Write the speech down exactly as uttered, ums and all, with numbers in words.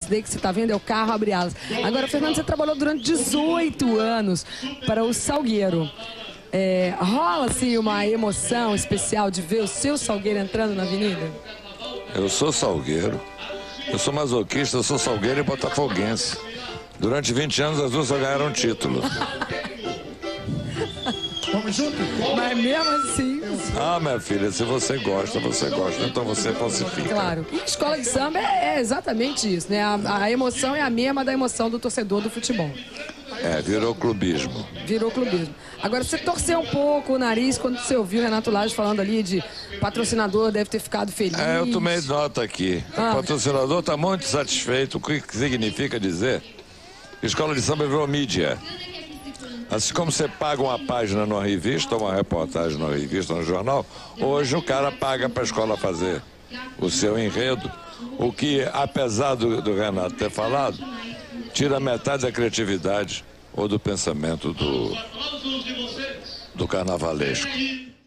daí que você está vendo é o carro abre alas. Agora, Fernando, você trabalhou durante dezoito anos para o Salgueiro. É, rola, assim, uma emoção especial de ver o seu Salgueiro entrando na avenida? Eu sou salgueiro, eu sou masoquista, eu sou salgueiro e botafoguense. Durante vinte anos as duas só ganharam título. Vamos junto? Mas mesmo assim... Ah, minha filha, se você gosta, você gosta, então você falsifica. Claro. E escola de samba é, é exatamente isso, né? A, a emoção é a mesma da emoção do torcedor do futebol. É, virou clubismo. Virou clubismo. Agora, você torceu um pouco o nariz quando você ouviu o Renato Lage falando ali de patrocinador deve ter ficado feliz. É, eu tomei nota aqui. Ah. O patrocinador está muito satisfeito. O que significa dizer? Escola de samba virou mídia. Assim como você paga uma página numa revista, uma reportagem numa revista, no jornal, hoje o cara paga para a escola fazer o seu enredo. O que, apesar do, do Renato ter falado, tira metade da criatividade ou do pensamento do, do carnavalesco.